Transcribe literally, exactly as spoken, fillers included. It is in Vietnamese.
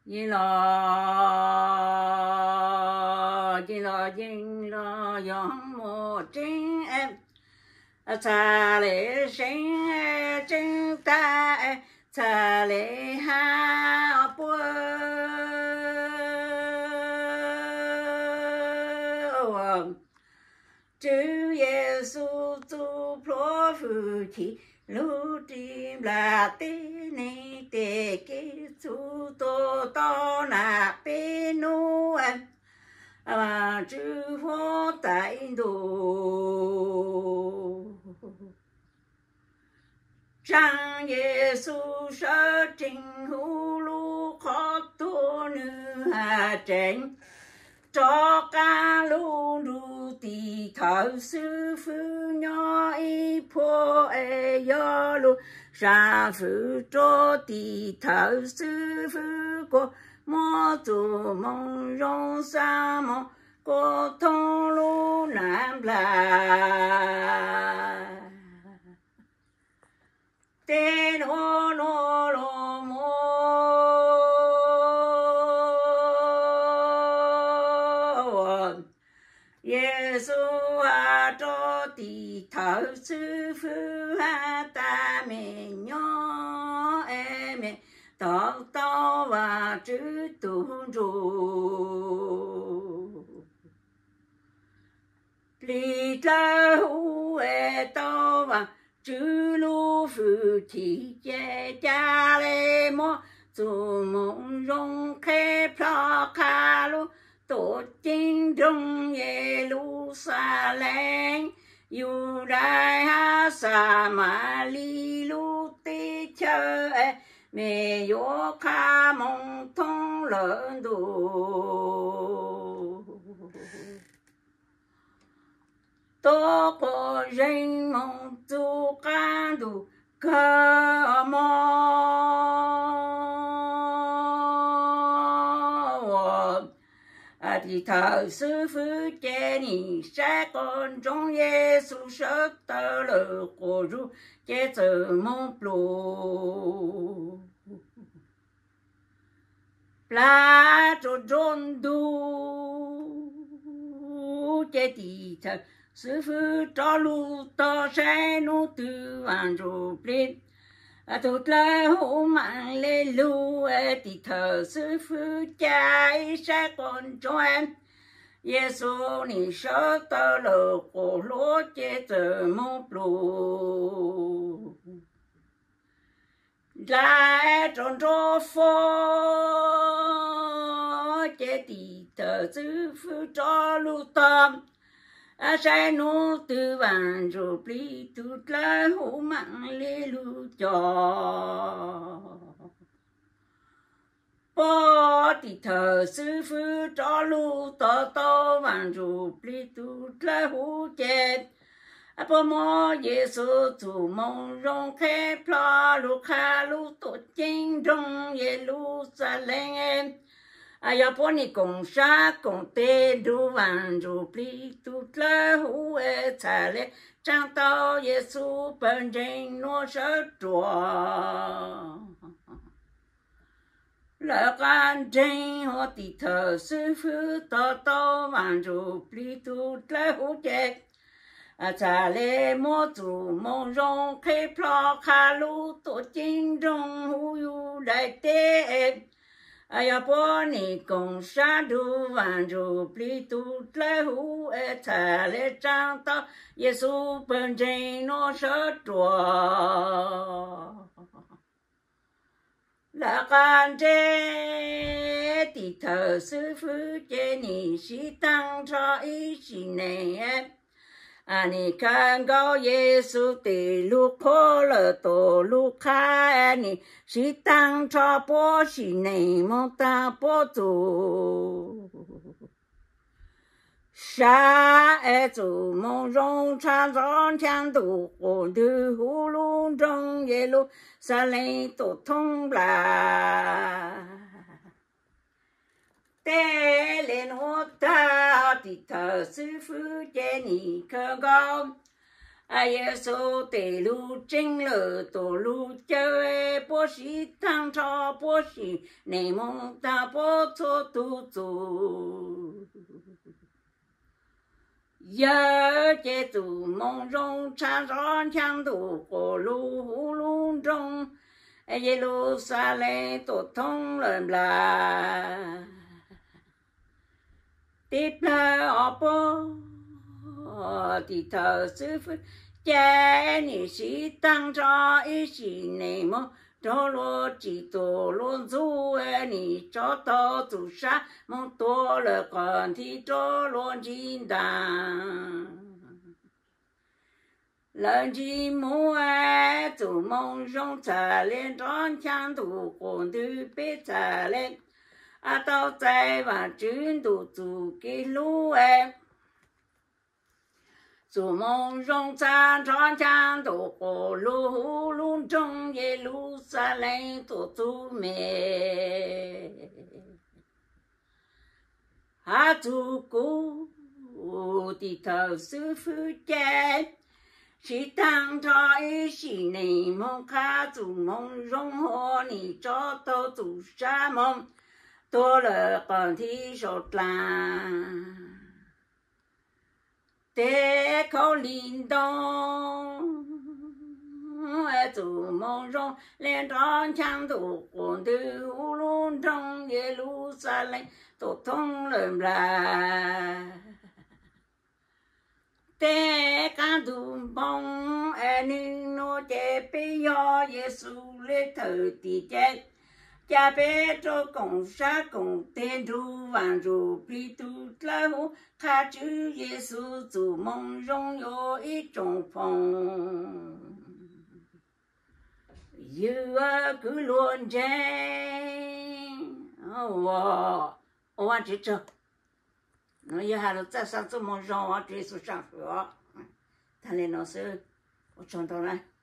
一咯一咯一咯杨木真哎，查理神哎真大哎，查理哈不。主耶稣做仆夫妻，路dimlà tê ni tê kê chú tô tô na bê nu an à chư phó tại đồ Trang Giêsu sơ trình hữu lu khó tu nữ hà trình cho ca lu lu tì thảo sư phu nhỏ y po e yo lu sa phu cho tì thảo sư phu cô mô tu mong rong sa mong cô thông lu nam la tên hô nô lô mô Giêsu à cho tì thảo sư phu ha ta mẹ nhỏ em mẹ tao tao và chữ tu ru li ta hu e tao và chữ lu phu chỉ che cha lê mô dù mong rong khe pha kha lu tổ chính trong Jerusalem yêu đại ha sa ma li lu tê chơ mẹ yo kha mong thông lớn đồ tô có danh mong tu ca đủ cơ mong thì thờ sư phụ chế ni sẽ còn trong Giêsu sớ tơ lờ cổ ru chế giờ mong plô la cho trôn du chế thì thờ sư phụ cho lu to sẽ nu tư vàng ru plết à tốt là hổ mạng lê lu thì thờ sư phụ trai sẽ còn cho em Giêsu ni sớ tơ lờ cổ lúa chế giờ mô plù lại tròn trô phô chế thì thờ sư phụ cho lu tâm à sai nu tư vàng rồi pli tụt lá hổ mạng lê lu cho bố thì thờ sư phụ cho lu to to vàng rồi pli tụt lá hổ chết à bố mô Giêsu chủ mong rong khép lo lu kha lu tổ chính trong Jerusalem ai ở bên này cùng sa cùng tê du vàng du pli tu la hu e cha le trang tao Giêsu bên trên nó sẽ trò là can trên họ thì thờ sư phụ tao tao vàng du pli tu la hu chết à cha le mô tu mong rong khép lo kha lu tổ chính trong hu yu đại tế ai ở bên này cùng sa du vàng du pli tu la hu e cha le trang tao Giêsu bên trên nó sẽ trò là can chế thì thờ sư phụ chế ni sĩ tăng cho ý sĩ này ani kan go Giêsu ti lu ko le to lu kha ani si tang cho po si nei mo ta po tu sa e tu mo rong cha rong chang tu ko du hu lu trong ye lu sa le to thông la tê lên hốt ta thì thờ sư phụ chế ni cơ gom à耶稣的路真了道路叫波西当朝波西内蒙大波错都走。有节奏梦中插上强度火炉呼噜中，耶路撒冷都通了啦。地plaît à pas thì thờ sư phụ cha ni sĩ tăng cho ý sĩ này mà cho lo chỉ tổ luôn du ni cho to tu sa mong to là còn thì cho luôn chín đàng lần chỉ mua tu mong rong trả lên tròn chang tu còn tu biết trả lên à tao tại và chuyến tu tu cái lũ em tu mong rong trả tròn chang tu cổ lũ lũ trong ye lũ sa lên tu tu mẹ à tu cố thì thờ sư phụ cha chỉ tăng cho ý chỉ này mong khá tu mong rong hồ ni cho tao tu sa mong tôi là còn thi sốt là để khâu linh đông tu mong rong lên tròn chang tu còn từ luôn trong ye lu sa lên tu thông lầm là để cả tu mong anh nó chế bây giờ Giêsu lấy thử thì chết cha bé cho cùng sa cùng tên ru vàng ru bi tu la hu khá chữ Giêsu tu mong rong yo ít trong phòng yêu cứ luôn chen wow ô anh chị chưa nó yêu hà tại sao tu mong rong ở Giêsu sang cửa thằng này nó sẽ ở trong đó này